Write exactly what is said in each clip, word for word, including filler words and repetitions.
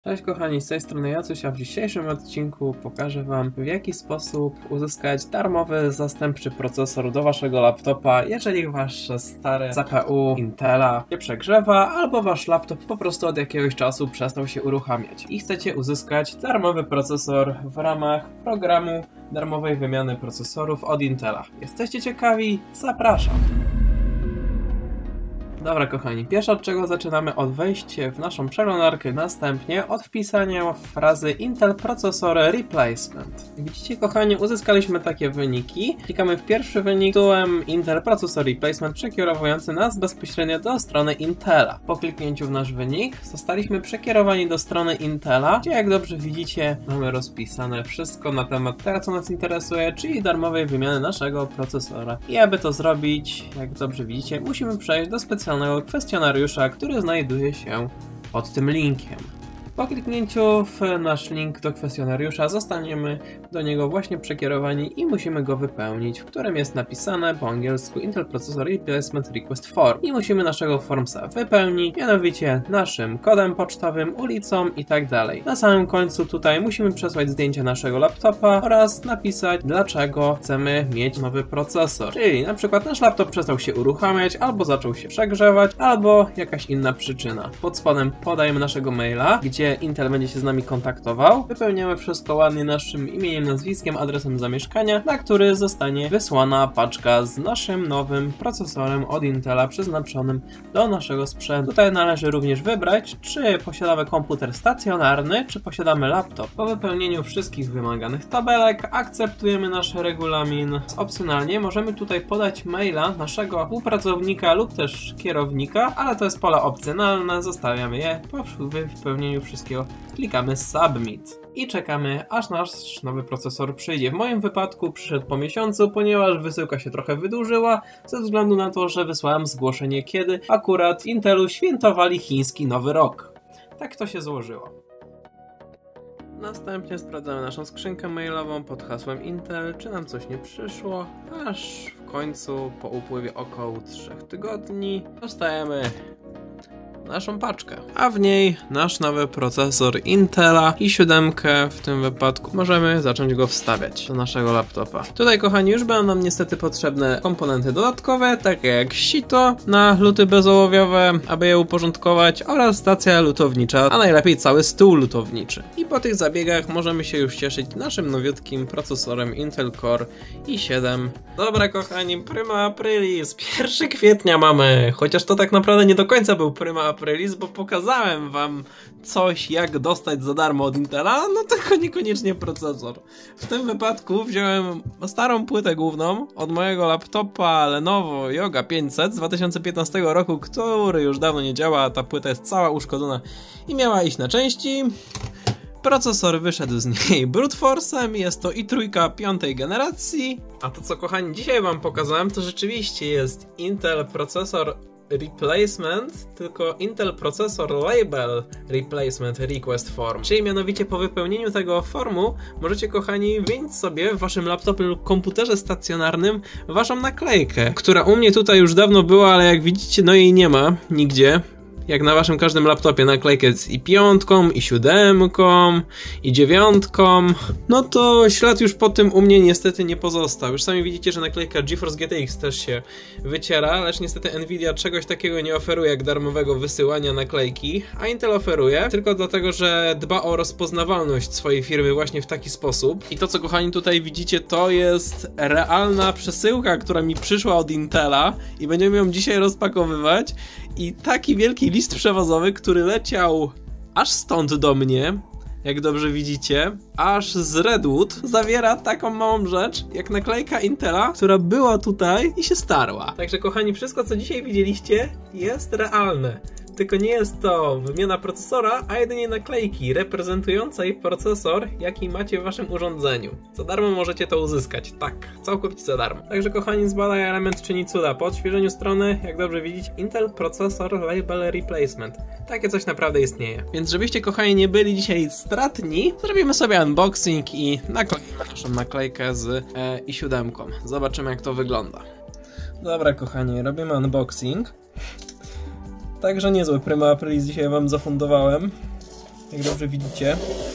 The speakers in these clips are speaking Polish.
Cześć kochani, z tej strony Jacuś, a w dzisiejszym odcinku pokażę wam, w jaki sposób uzyskać darmowy zastępczy procesor do waszego laptopa, jeżeli wasze stare C P U Intela się przegrzewa, albo wasz laptop po prostu od jakiegoś czasu przestał się uruchamiać i chcecie uzyskać darmowy procesor w ramach programu darmowej wymiany procesorów od Intela. Jesteście ciekawi? Zapraszam! Dobra kochani, pierwsze od czego zaczynamy od wejścia w naszą przeglądarkę, następnie od wpisania frazy Intel Processor Replacement. Widzicie kochani, uzyskaliśmy takie wyniki. Klikamy w pierwszy wynik tytułem Intel Processor Replacement przekierowujący nas bezpośrednio do strony Intela. Po kliknięciu w nasz wynik zostaliśmy przekierowani do strony Intela, gdzie jak dobrze widzicie mamy rozpisane wszystko na temat tego co nas interesuje, czyli darmowej wymiany naszego procesora. I aby to zrobić, jak dobrze widzicie, musimy przejść do specjalnego kwestionariusza, który znajduje się pod tym linkiem. Po kliknięciu w nasz link do kwestionariusza zostaniemy do niego właśnie przekierowani i musimy go wypełnić, w którym jest napisane po angielsku Intel Processor Replacement Request Form. I musimy naszego formsa wypełnić, mianowicie naszym kodem pocztowym, ulicą i tak dalej. Na samym końcu tutaj musimy przesłać zdjęcie naszego laptopa oraz napisać, dlaczego chcemy mieć nowy procesor. Czyli na przykład nasz laptop przestał się uruchamiać, albo zaczął się przegrzewać, albo jakaś inna przyczyna. Pod spodem podajemy naszego maila, gdzie Intel będzie się z nami kontaktował. Wypełniamy wszystko ładnie naszym imieniem, nazwiskiem, adresem zamieszkania, na który zostanie wysłana paczka z naszym nowym procesorem od Intela przeznaczonym do naszego sprzętu. Tutaj należy również wybrać, czy posiadamy komputer stacjonarny, czy posiadamy laptop. Po wypełnieniu wszystkich wymaganych tabelek akceptujemy nasz regulamin. Opcjonalnie możemy tutaj podać maila naszego współpracownika lub też kierownika, ale to jest pole opcjonalne, zostawiamy je. Po wypełnieniu wszystkiego klikamy Submit i czekamy, aż nasz nowy procesor przyjdzie. W moim wypadku przyszedł po miesiącu, ponieważ wysyłka się trochę wydłużyła ze względu na to, że wysłałem zgłoszenie, kiedy akurat w Intelu świętowali chiński Nowy Rok. Tak to się złożyło. Następnie sprawdzamy naszą skrzynkę mailową pod hasłem Intel, czy nam coś nie przyszło, aż w końcu po upływie około trzech tygodni dostajemy naszą paczkę, a w niej nasz nowy procesor Intela i siedem w tym wypadku. Możemy zacząć go wstawiać do naszego laptopa. Tutaj kochani już będą nam niestety potrzebne komponenty dodatkowe, takie jak sito na luty bezołowiowe, aby je uporządkować, oraz stacja lutownicza, a najlepiej cały stół lutowniczy. I po tych zabiegach możemy się już cieszyć naszym nowiutkim procesorem Intel Core i siedem. Dobra kochani, prima aprilis, pierwszego kwietnia mamy, chociaż to tak naprawdę nie do końca był prima aprilis, bo pokazałem wam coś, jak dostać za darmo od Intela, no tylko niekoniecznie procesor. W tym wypadku wziąłem starą płytę główną od mojego laptopa Lenovo Yoga pięćset z dwa tysiące piętnastego roku, który już dawno nie działa, ta płyta jest cała uszkodzona i miała iść na części. Procesor wyszedł z niej brute force'em, jest to i trzy piątej generacji. A to co kochani dzisiaj wam pokazałem, to rzeczywiście jest Intel procesor Replacement, tylko Intel Processor Label Replacement Request Form. Czyli mianowicie po wypełnieniu tego formu możecie kochani wyjąć sobie w waszym laptopie lub komputerze stacjonarnym waszą naklejkę, która u mnie tutaj już dawno była, ale jak widzicie no jej nie ma nigdzie. Jak na waszym każdym laptopie naklejkę z i piątką, i siódemką, i dziewiątką, no to ślad już po tym u mnie niestety nie pozostał. Już sami widzicie, że naklejka GeForce G T X też się wyciera, lecz niestety Nvidia czegoś takiego nie oferuje jak darmowego wysyłania naklejki, a Intel oferuje, tylko dlatego, że dba o rozpoznawalność swojej firmy właśnie w taki sposób. I to co kochani tutaj widzicie, to jest realna przesyłka, która mi przyszła od Intela i będziemy ją dzisiaj rozpakowywać. I taki wielki list przewozowy, który leciał aż stąd do mnie, jak dobrze widzicie, aż z Redwood, zawiera taką małą rzecz, jak naklejka Intela, która była tutaj i się starła. Także kochani, wszystko co dzisiaj widzieliście jest realne. Tylko nie jest to wymiana procesora, a jedynie naklejki reprezentującej procesor, jaki macie w waszym urządzeniu. Za darmo możecie to uzyskać. Tak, całkowicie za darmo. Także kochani, zbadaj element czyni cuda. Po odświeżeniu strony, jak dobrze widzicie, Intel Processor Label Replacement. Takie coś naprawdę istnieje. Więc żebyście kochani nie byli dzisiaj stratni, zrobimy sobie unboxing i nakleimy naszą naklejkę z e, i siedem. Zobaczymy jak to wygląda. Dobra kochani, robimy unboxing. Także niezły prima aprilis dzisiaj wam zafundowałem. jak dobrze widzicie.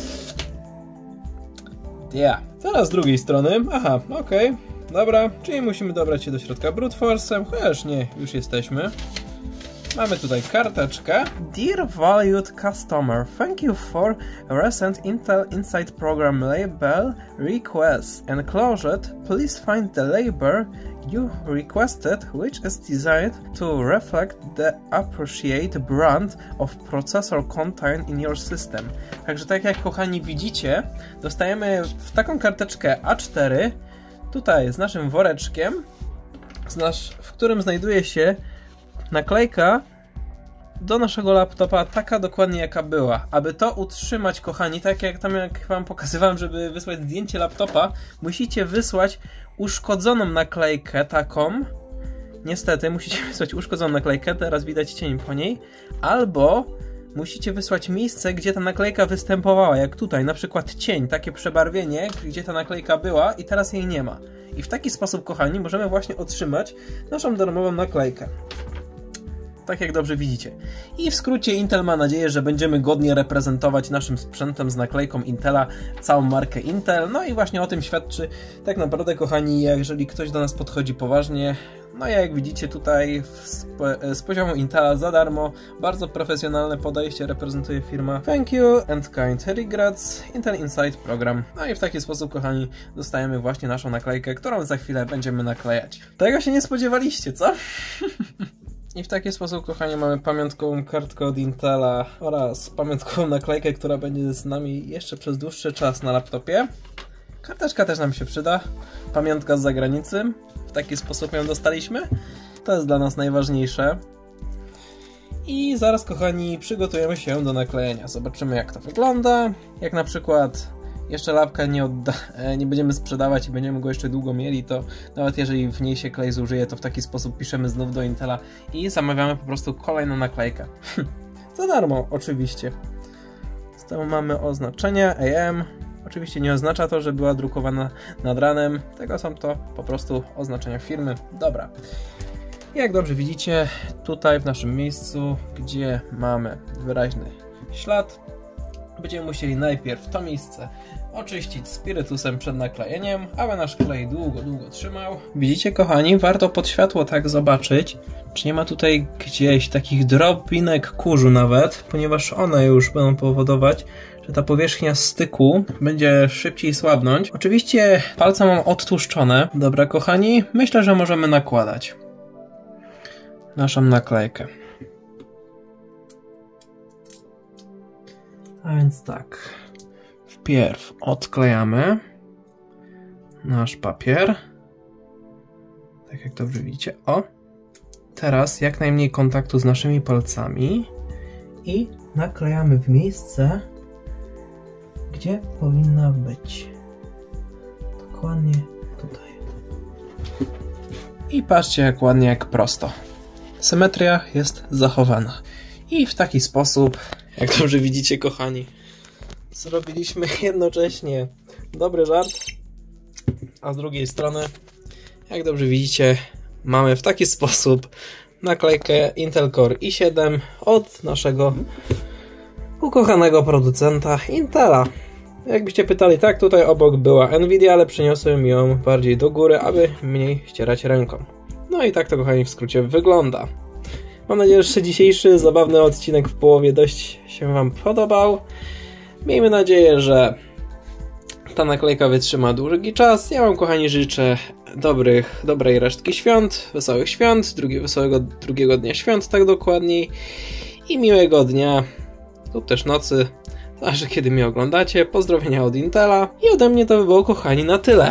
Yeah. Teraz z drugiej strony. Aha, okej. Okay. Dobra, czyli musimy dobrać się do środka brute force'em, chociaż nie, już jesteśmy. Mamy tutaj karteczkę. Dear valued customer, thank you for recent Intel Inside Program label request. Enclosed, please find the label you requested, which is designed to reflect the appropriate brand of processor contained in your system. Także tak jak kochani widzicie, dostajemy w taką karteczkę A cztery, tutaj z naszym woreczkiem, z nasz, w którym znajduje się naklejka do naszego laptopa, taka dokładnie jaka była. Aby to utrzymać, kochani, tak jak tam jak wam pokazywałem, żeby wysłać zdjęcie laptopa, musicie wysłać uszkodzoną naklejkę taką. Niestety, musicie wysłać uszkodzoną naklejkę, teraz widać cień po niej. Albo musicie wysłać miejsce, gdzie ta naklejka występowała, jak tutaj, na przykład cień, takie przebarwienie, gdzie ta naklejka była i teraz jej nie ma. I w taki sposób, kochani, możemy właśnie otrzymać naszą darmową naklejkę. Tak jak dobrze widzicie. I w skrócie Intel ma nadzieję, że będziemy godnie reprezentować naszym sprzętem z naklejką Intela całą markę Intel. No i właśnie o tym świadczy tak naprawdę, kochani, jeżeli ktoś do nas podchodzi poważnie. No i jak widzicie tutaj z, z poziomu Intela za darmo, bardzo profesjonalne podejście reprezentuje firma Thank you and kind regrets Intel Inside Program. No i w taki sposób, kochani, dostajemy właśnie naszą naklejkę, którą za chwilę będziemy naklejać. Tego się nie spodziewaliście, co? I w taki sposób, kochani, mamy pamiątkową kartkę od Intela oraz pamiątkową naklejkę, która będzie z nami jeszcze przez dłuższy czas na laptopie. Karteczka też nam się przyda. Pamiątka z zagranicy. W taki sposób ją dostaliśmy. To jest dla nas najważniejsze. I zaraz, kochani, przygotujemy się do naklejenia. Zobaczymy, jak to wygląda. Jak na przykład jeszcze lapka nie, odda nie będziemy sprzedawać i będziemy go jeszcze długo mieli, to nawet jeżeli w niej się klej zużyje, to w taki sposób piszemy znów do Intela i zamawiamy po prostu kolejną naklejkę. Za darmo, oczywiście. Z tyłu mamy oznaczenie A M. Oczywiście nie oznacza to, że była drukowana nad ranem, tego są to po prostu oznaczenia firmy. Dobra. Jak dobrze widzicie, tutaj w naszym miejscu, gdzie mamy wyraźny ślad, będziemy musieli najpierw to miejsce oczyścić spirytusem przed naklejeniem, aby nasz klej długo, długo trzymał. Widzicie, kochani, warto pod światło tak zobaczyć, czy nie ma tutaj gdzieś takich drobinek kurzu nawet, ponieważ one już będą powodować, że ta powierzchnia styku będzie szybciej słabnąć. Oczywiście palce mam odtłuszczone. Dobra, kochani, myślę, że możemy nakładać naszą naklejkę. A więc tak, wpierw odklejamy nasz papier, tak jak dobrze widzicie, o, teraz jak najmniej kontaktu z naszymi palcami i naklejamy w miejsce, gdzie powinna być, dokładnie tutaj. I patrzcie, jak ładnie, jak prosto, symetria jest zachowana i w taki sposób, jak dobrze widzicie, kochani, zrobiliśmy jednocześnie dobry żart, a z drugiej strony, jak dobrze widzicie, mamy w taki sposób naklejkę Intel Core i siedem od naszego ukochanego producenta Intela. Jakbyście pytali, tak, tutaj obok była Nvidia, ale przeniosłem ją bardziej do góry, aby mniej ścierać ręką. No i tak to, kochani, w skrócie wygląda. Mam nadzieję, że dzisiejszy zabawny odcinek w połowie dość się wam podobał. Miejmy nadzieję, że ta naklejka wytrzyma długi czas. Ja wam, kochani, życzę dobrych, dobrej resztki świąt, wesołych świąt, drugi, wesołego drugiego dnia świąt, tak dokładniej, i miłego dnia lub też nocy, zależy kiedy mnie oglądacie. Pozdrowienia od Intela i ode mnie to by było, kochani, na tyle.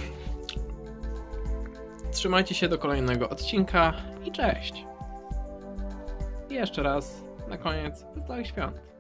Trzymajcie się do kolejnego odcinka i cześć! I jeszcze raz, na koniec, wesołych świąt.